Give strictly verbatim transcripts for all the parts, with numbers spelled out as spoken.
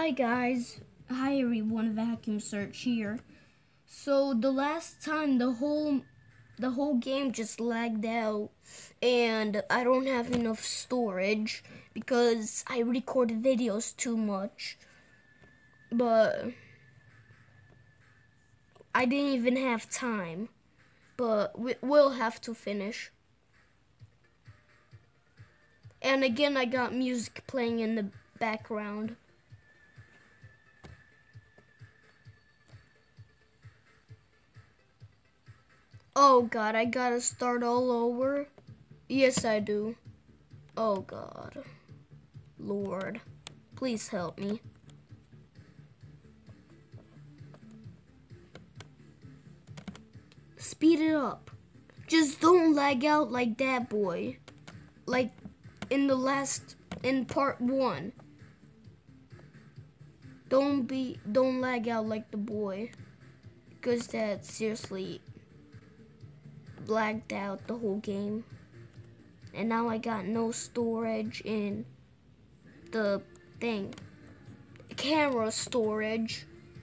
Hi guys, hi everyone, Vacuum Search here. So the last time the whole the whole game just lagged out and I don't have enough storage because I record videos too much. But I didn't even have time. But we, we'll have to finish. And again, I got music playing in the background. Oh God, I gotta start all over. Yes, I do. Oh God. Lord, please help me. Speed it up. Just don't lag out like that, boy. Like in the last, in part one. Don't be, don't lag out like the boy. Because that seriously lagged out the whole game. And now I got no storage in the thing. Camera storage.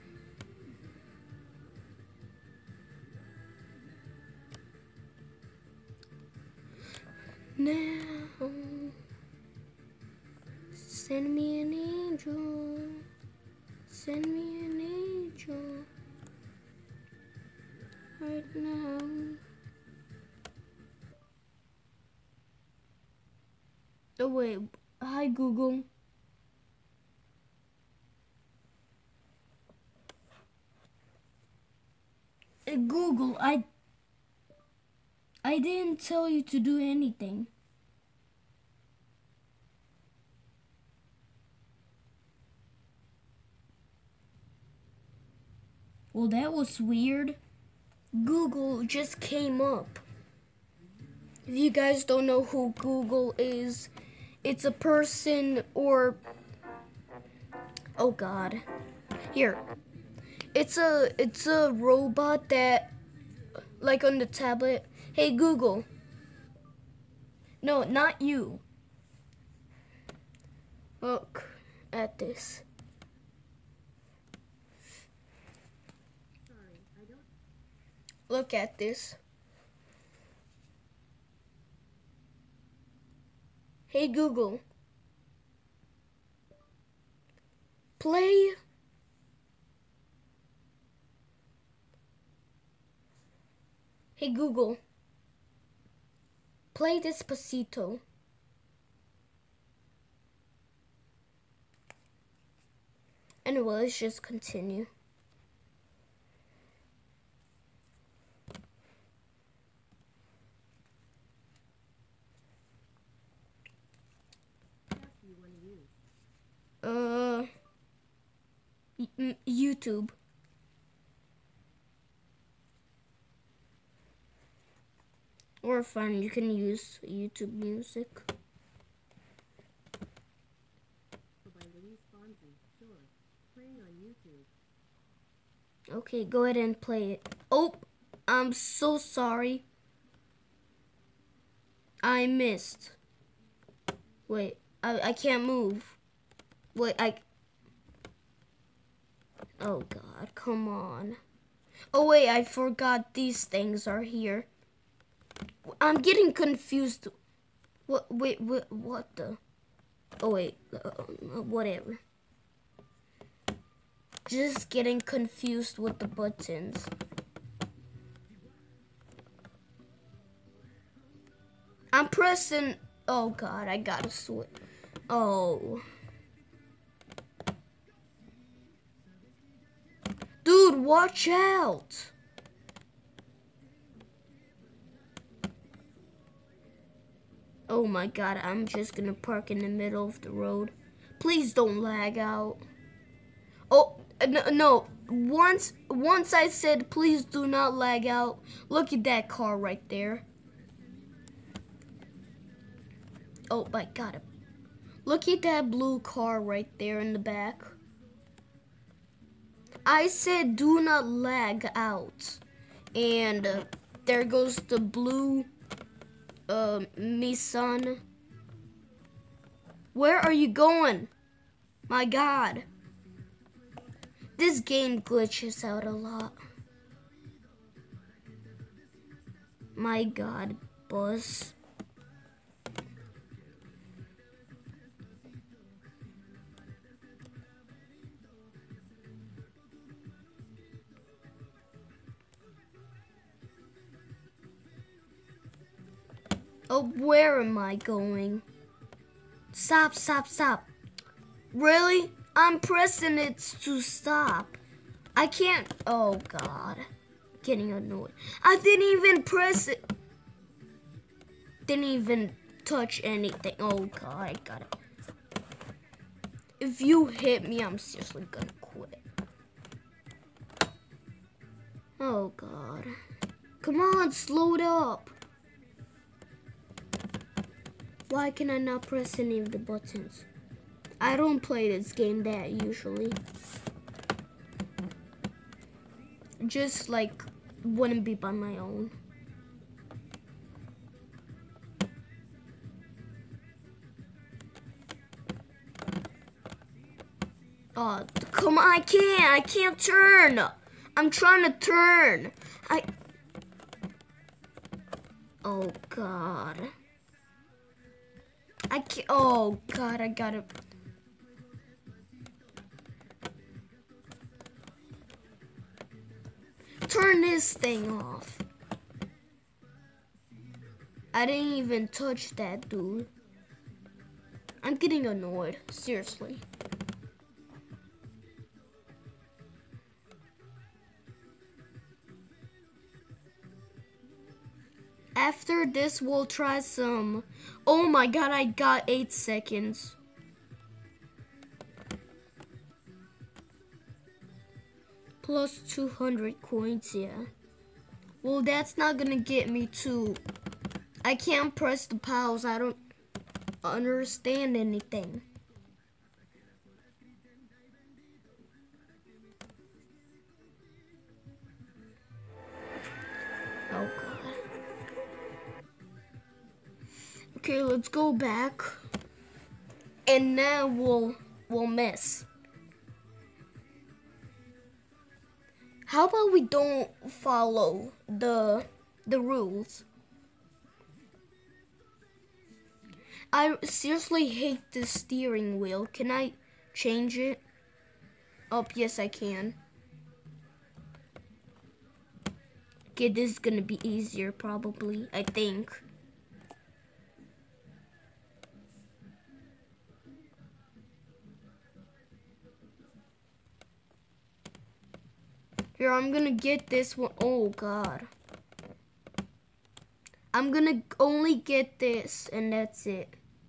Now, send me an angel. Send me an angel. Right now. Oh wait, hi Google. Hey, Google, I I didn't tell you to do anything. Well, that was weird. Google just came up. If you guys don't know who Google is, it's a person or, oh God, here. It's a, it's a robot that, like on the tablet, hey Google. No, not you. Look at this. Look at this. Hey Google. Play. Hey Google. Play Despacito. Anyway, let's just continue. Uh, YouTube. Or fine, you can use YouTube Music. Okay, go ahead and play it. Oh, I'm so sorry. I missed. Wait, I, I can't move. Wait, I... Oh God, come on. Oh wait, I forgot these things are here. I'm getting confused. What? Wait, what? What the? Oh wait, uh, whatever. Just getting confused with the buttons. I'm pressing. Oh God, I gotta switch. Oh. Dude, watch out. Oh my God, I'm just gonna park in the middle of the road. Please don't lag out. Oh, no, no. Once, once I said, please do not lag out. Look at that car right there. Oh my God. Look at that blue car right there in the back. I said do not lag out. And uh, there goes the blue uh, Nissan. Where are you going? My God. This game glitches out a lot. My God, Buzz. Oh, where am I going? Stop, stop, stop. Really? I'm pressing it to stop. I can't. Oh, God. Getting annoyed. I didn't even press it. Didn't even touch anything. Oh, God. I got it. If you hit me, I'm seriously gonna quit. Oh, God. Come on, slow it up. Why can I not press any of the buttons? I don't play this game that usually. Just like wouldn't be by my own. Oh, come on, I can't. I can't turn. I'm trying to turn. I. Oh, God. I can't. Oh, God, I gotta. Turn this thing off. I didn't even touch that, dude. I'm getting annoyed. Seriously. After this, we'll try some. Oh my God, I got eight seconds. Plus two hundred coins, yeah. Well, that's not gonna get me to. I can't press the pause. I don't understand anything. Oh, God. Okay, let's go back. And now we'll we'll miss. How about we don't follow the the rules? I seriously hate the steering wheel. Can I change it? Oh, yes, I can. Okay, this is gonna be easier probably, I think. Here, I'm gonna get this one. Oh, God. I'm gonna only get this, and that's it.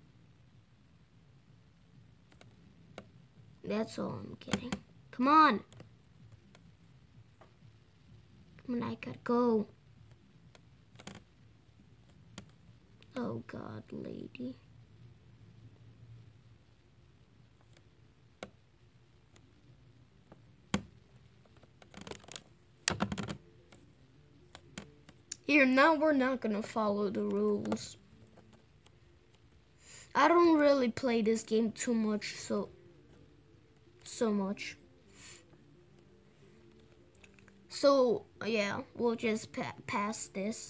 That's all I'm getting. Come on. Come on, I gotta go. Oh, God, lady. Here, now we're not gonna follow the rules. I don't really play this game too much, so, so much. So, yeah, we'll just pa pass this.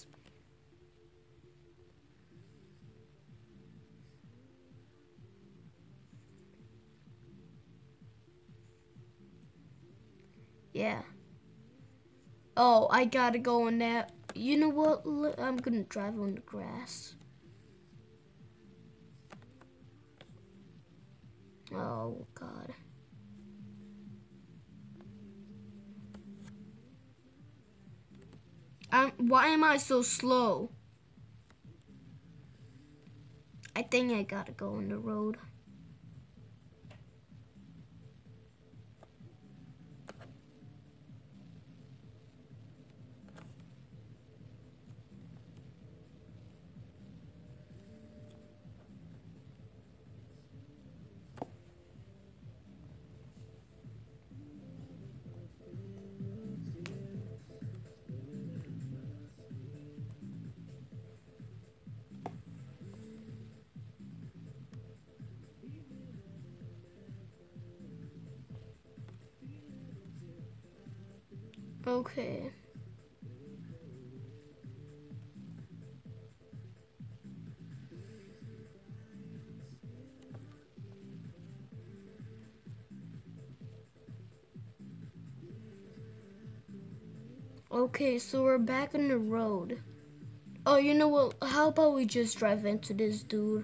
Yeah. Oh, I gotta go on that. You know what? I'm gonna drive on the grass. Oh, God. I'm, why am I so slow? I think I gotta go on the road. Okay. Okay, so we're back on the road. Oh, you know what? How about we just drive into this dude?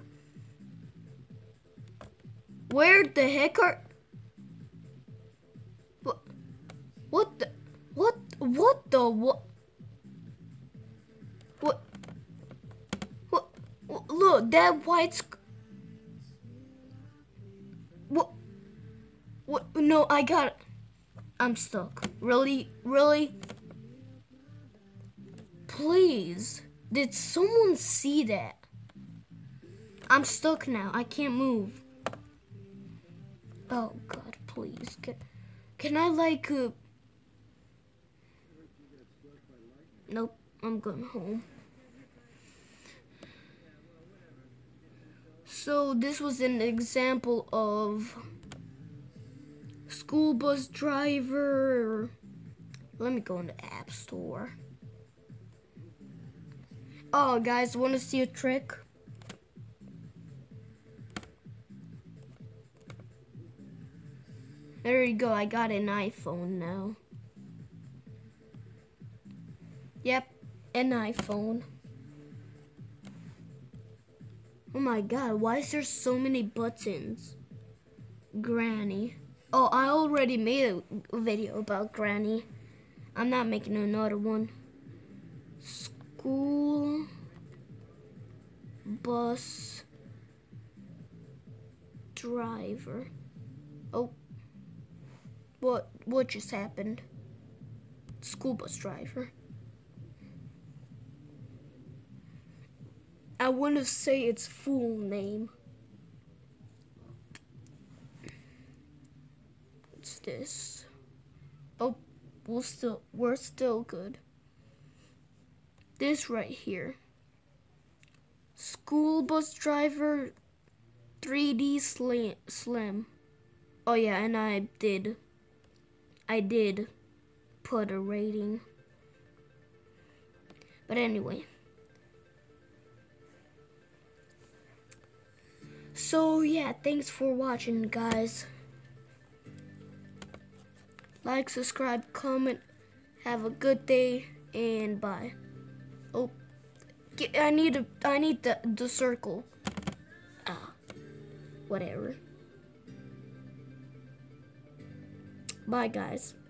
Where the heck are... What? What the... What? What the... What? What? What? what look, that white... Sc what? What? No, I got it. I'm stuck. Really? Really? Please. Did someone see that? I'm stuck now. I can't move. Oh, God, please. Can, can I, like, uh... Nope, I'm going home. So, this was an example of school bus driver. Let me go in the App Store. Oh, guys, want to see a trick? There you go, I got an iPhone now. Yep, an iPhone. Oh my God, why is there so many buttons? Granny. Oh, I already made a video about Granny. I'm not making another one. School bus driver. Oh. What what just happened? School bus driver. I want to say its full name. What's this? Oh, we're still we're still good. This right here. School bus driver three D slim slim. Oh yeah, and I did I did put a rating. But anyway. So yeah, thanks for watching, guys. Like, subscribe, comment. Have a good day and bye. Oh, I need a, I need the the circle. Ah, whatever. Bye, guys.